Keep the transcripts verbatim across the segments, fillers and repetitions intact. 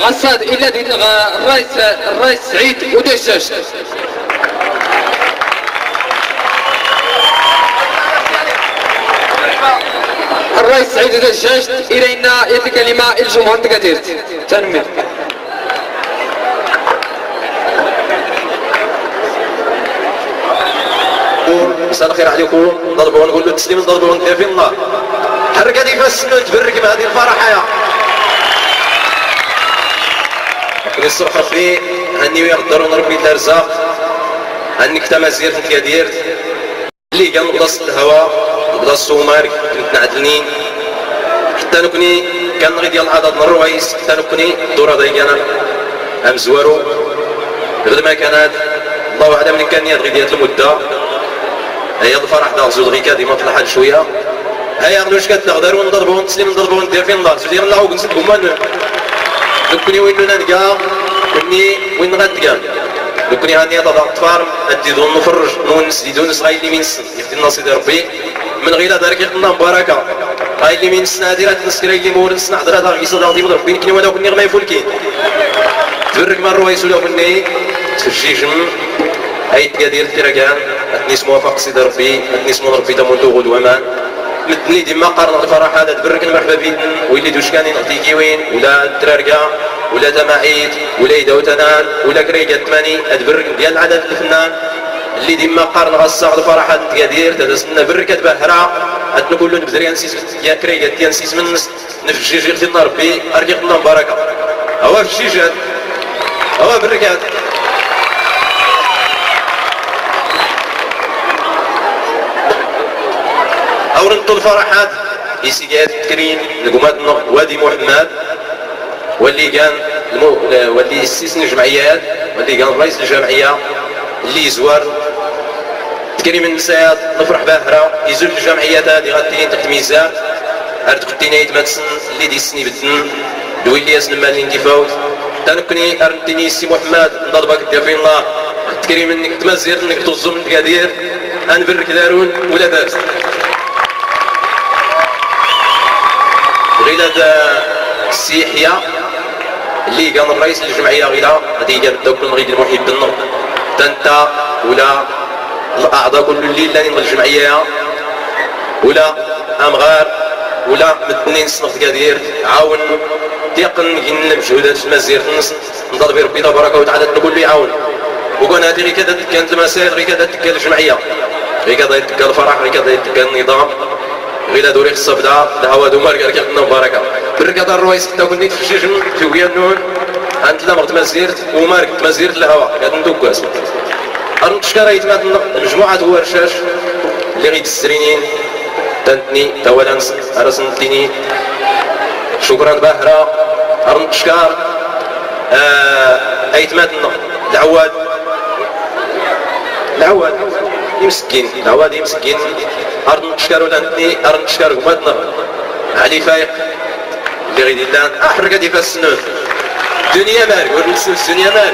غصاد إلا دي الرئيس الرئيس سعيد ودشاش الرئيس سعيد ودشاش إلينا يد الكلمة الجمهور تقدير تنمير. مساء الخير عليكم. نضربوا ونقول له تسليم نضربوا ونطير في النار. حرك هذيك السنة تبرك بهذه الفرحة يا كني الصبح فيه هني ويقدروا نربي الارزاق هنيك تا مزيرت انت ديرت اللي كان بلاصه الهواء بلاصه السومار كنت نعدلني حتى نكوني كان غير ديال العدد من الروايس حتى نكوني الدوره ديالي انا ام زوارو غير ما كانت الله اعلم من كان غير ديال المده هي الفرح دار زوج غيكا ديما طلعت شويه هيا غنوش كتغدروا نضربوا نسلم نضربوا ندير في النار سيدي الله ونسدكم لكني وين نلقى كني وين غتلقى لكني هاني تضع الطفار اديدو نفرج نونس يدونس غاي اللي من السن يفتي الناس يدير ربي من غير دارك يقلنا بركه غاي اللي من السن هادي راه تنسكري اللي مور السن حضر هذا غيصاد غادي يضرب بين كني ولا كني غما يفولكين تفرك مع الروايس ولا مني تفجيجم اي تقادير تيراكان اتني اسمو وفاق سيدي ربي اتني اسمو ربي تموتو غد ومان مدني ديما قارن الفرح هذا تبرك المرحبا بين ويلي دوش كان نعطيكي وين ولا التراركا ولا تماعيد ولا يدوتنان ولا كريكا تماني تبرك ديال العدد الفنان اللي ديما قارن غصا الفرح هذا تقادير تدسنا بركة بهرة اتنقول له نبدري نسيس يا كريكا ديال نسيس منس نفجي جي اختنا ربي ارجعنا بركة هو في الشيجات هو بركات أورنتو الفرحات يسيقات كريم لقمات وادي محمد واللي كان المو... واللي استثنى الجمعيات واللي كان رئيس الجمعية اللي زوار تكريم النساء نفرح باهرة يزول الجمعيات هذه غادي تحت ميزان هاد قدينا يتماتسن اللي دي السني بدن دويلي ياسن مال اللي فوت تنكني ارنتيني سي محمد نضربك دير في الله تكريم انك تمزير انك توزم انك دير انبرك دارون ولا باس غير هذا السيحية اللي كان الرئيس للجمعية غيلا غادي يبداو كل غير المحب النور تنتا ولا الأعضاء كل الليل اللي من الجمعية ولا أمغار ولا مدنين صنف كدير عاون تيقن جن بجهودات المزير النص نضرب ربي تبارك وتعالى نقول له يعاون وكون هذه غير كذا كانت المسائل غير كذا تكال الجمعية غير كذا يتكال الفرح غير كذا يتكال النظام غير دوري الصفدة الهوا دومار قال كنا مباركة بركة الرئيس كنت كنت في الشجن في ويانون أنت لا مرت مزيرت ومارك مزيرت الهوا قاعد ندوكاس أرنت شكرا يتمات مجموعة ورشاش اللي غيد السرينين تنتني تولا أرسنتيني شكرا باهرة أرنت شكار أيتمات العواد العواد يمسكين العواد يمسكين أرن تشكر ولا نتني أرن تشكر قمتنا علي فايق اللي غيدي لان أحرق هادي فاس السنون دنيا مارك ورنسن الدنيا مارك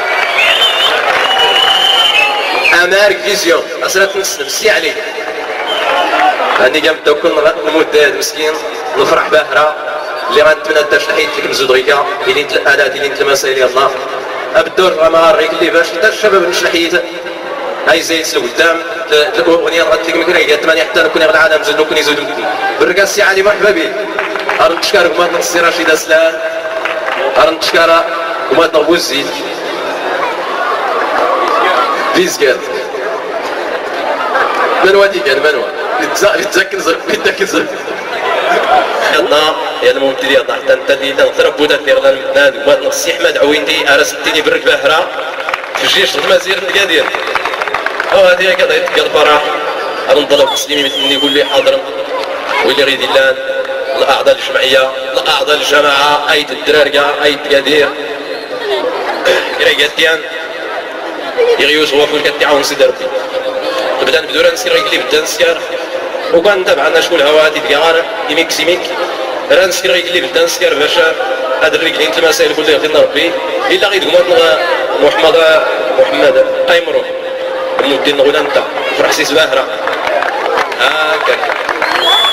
أمارك فيزيون أسرات نسلم سي عليك هاني قام بداو كل نموت داد مسكين نفرح باهرة اللي غنتمنى داش نحيد لك مزود غيكا إلين الآلات إلين المسائل يالله أبدور راه ريك اللي باش حتى الشباب نش نحيد هاي زي سلو قدام الاغنيه غتلك مكريه ثمانية حتى نكون غير العالم زاد نكون يزيدوا بركا السي علي مرحبا به ارن تشكر كماتنا السي رشيد اسلان ارن تشكر كماتنا بوزيد فيزكال من وادي كان من وادي يتذكر زر يتذكر زر يلا يا الممتلي يلا حتى انت اللي تنضربوا دير لنا كماتنا السي احمد عوينتي ارسلتني برك باهره في الجيش المزير القادير هذه كذا يتقال فرح أرنضلب مسلمين مثلني يقول لي حاضر واللي غيدي لان الأعضاء الجمعية الأعضاء الجماعة أيد الدرارقة أيد القادير كريقاتيان يغيوز هو فول كتعاون سيدي ربي بدا نبدو نسير غيقلي بدا نسير وكان نتابع عندنا شكون الهوا هادي ديال يميك سيميك راه نسير غيقلي بدا نسير باش هاد الرجلين المسائل كلها يغفر ربي إلا غير قمتنا محمد محمد قيمرو المدين غدا انت فرح سي زواهرة هاكاك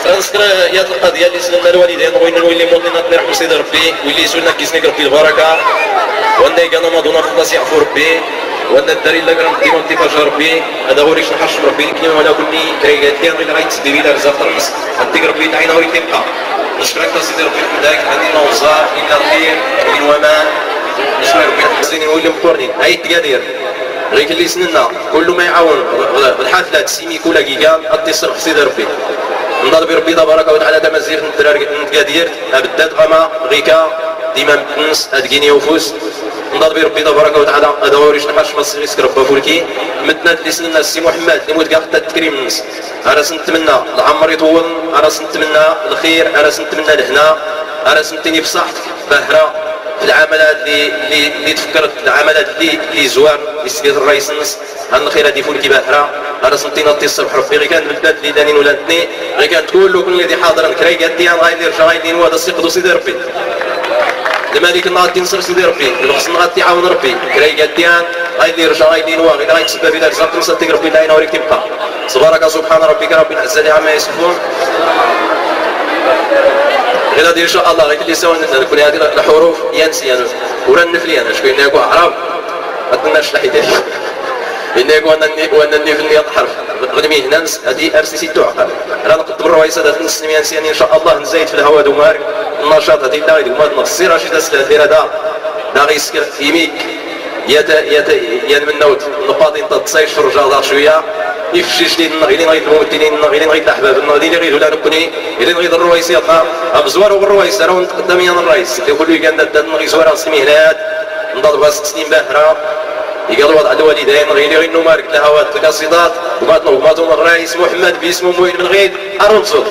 غنذكر هي القضيه اللي سلمنا الوالدين بغينا نولي مولينا الله يرحم سيدي ربي واللي يسولنا كيسنيك ربي البركه وانا كان ماضونا خلاص يعفو ربي وانا الداري لا كرم ديما انتفاج ربي هذا هو ريش نحرش ربي الكلمه ولا كوني كريات كان غير غيتسدي لي رزق الرمس عندك ربي تعينا وين تبقى نشكرك سيدي ربي حمداك هذه نوصار الى الخير من وما نشكر ربي حسيني نولي مقرنين هاي التقادير غير اللي سننا كل ما يعاون الحفلات سيمي كولا كيكا غادي يصرف سيدي ربي نضال بربي تبارك وتعالى تمازيغ نتقادير ابدات غما غيكا ديما متنس ادكيني وفوس نضال بربي تبارك وتعالى هذا هو ريش نحاش مصري يسكر ربا فولكي متنا اللي سننا السي محمد اللي موت كاع حتى التكريم الناس انا نتمنى العمر يطول انا نتمنى الخير انا نتمنى الهنا انا نتمنى بصحتك باهره في العملات اللي اللي, اللي تفكرت العملات اللي اللي زوار اللي سيد الرئيس النص عن الخير هذه فولكي باهره انا سنتينا نطي الصبح ربي غير كان البلاد اللي دانين ولا اثنين غير كانت كل كل اللي حاضر كراي قاديان غايدير رجع غايدين وهذا السيقدو سيدي ربي الملك نغادي نصر سيدي ربي الخص نغادي يعاون ربي كراي قاديان غايدير رجع غايدين واه غير غيتسبب الى رزق نصدق ربي لا ينورك تبقى سبحانك سبحان ربك رب العزه عما يصفون غير هذه ان شاء الله غير اللي سوى نكون هذه الحروف ينسيان ولا نفلي انا شكون ناكو عرب ما تناش الحيدات إنك وانا وانا في النية الحرف غدمي هنا هذه ار سي سي تعقل راه نقدم الرويسه هذا نص ميانسيان ان شاء الله نزايد في الهواء دومار النشاط هذه لا غير ما نصي رشيد اسلافير هذا لا غيسكر يميك يا يا يا من نوت نقاطين تتصايش في الرجال شويه يفشيش لي النغيلين غير الممثلين النغيلين غير الاحباب النغيلين غير ولا نكوني اللي غير الرويسه يطلع ابزوار بالرويسه راه نتقدم يا الرئيس يقول لي كان داد نغي زوار سمي هنات نضرب ست سنين باهره يقالوا وضع الوالدين غير غير نمارك الهوات القصيدات وماتنا وماتهم الرئيس محمد باسمه مويل بن غيد ارنصو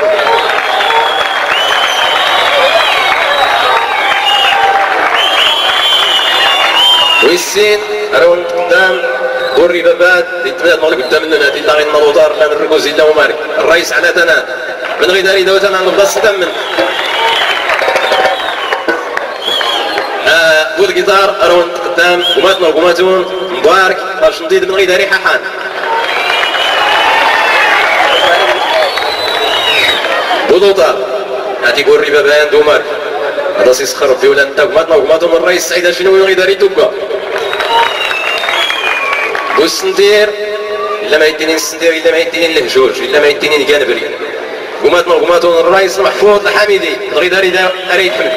ويسين راهو قدام وري بابات يتبادل نقول قدام لنا هذه لا غير النوضار لا نركوز الا ومارك الرئيس على تنا من غير داري دوت انا نبدا نستمن والجدار راهو قدام وماتنا وماتون مبارك باش نزيد من غير داري ححان ودوطار هاتي قوري بابان دومار هذا سيسخر ربي ولا انت وماتنا وماتون الرئيس سعيد شنو من غير داري توكا واش ندير الا ما يديني السندير الا ما يديني الهجوج الا ما يديني الكانبري وماتنا وماتون الرئيس محفوظ الحميدي غير داري داري يحمل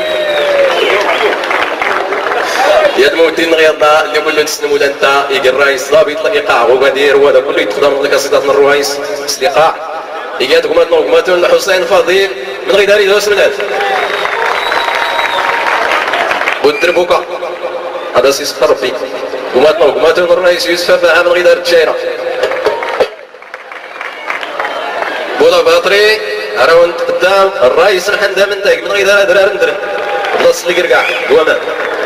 يا الموتين غيضا اللي كله تسلم ولا انت يجي الرئيس ضابط الايقاع وغادير وهذا كله يتخدم لك قصيدات من الرئيس الايقاع يجي قماتنا وقماتون الحسين فضيل من غير داري دوس منات والدربوكا هذا سيسخر فيك قماتنا وقماتون الرئيس يوسف فاهم من غير دار التشايره بولا باطري راهو قدام الرئيس الحنده من تاك من غير دار درار ندرن بلاص اللي كركاع هو مات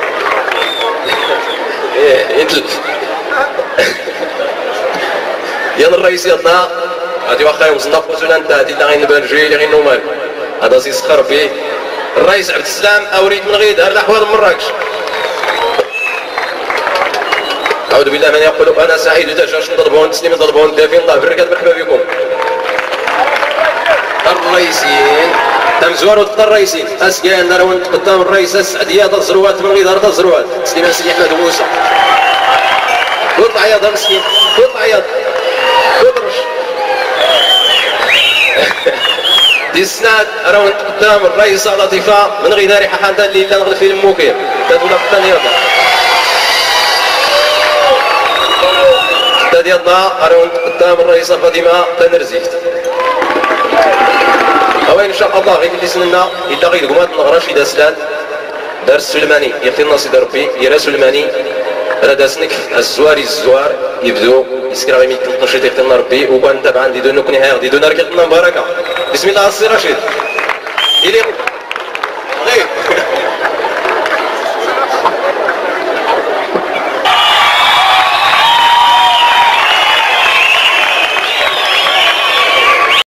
ايه انت ديال الرئيس يطلع هادي واخا يوصلنا ولا انت هادي اللي غينبرجي اللي غينومال هذا سيسخر فيه الرئيس عبد السلام اوريد من غير دار الاحوال مراكش اعوذ بالله من يقول انا سعيد تجاش نضربون تسليم نضربون دافين الله بركات مرحبا بكم الرئيسين تم زوارو الرئيسين اسكان راهو قدام الرئيس السعديه دار الزروات من غير دار الزروات سليمان سيدي احمد موسى اطلع يا دار مسكين اطلع يا اضرش دي السناد راهو قدام الرئيس لطيفه من غير داري ححان اللي لا نغلف في الموكير تدول قدام يلا ديالنا راهو قدام الرئيسه فاطمه تنرزيت أوين إن شاء الله غير اللي سننا إلا غير قمات نغراش إذا سلان دار السلماني يخي الناس ربي يرى سلماني راه داسنك الزواري الزوار يبدو يسكر غير تنشيط يخي ربي وكان تبعا دي دون نكوني هاي دي دون ركلتنا مباركة بسم الله السي رشيد إلي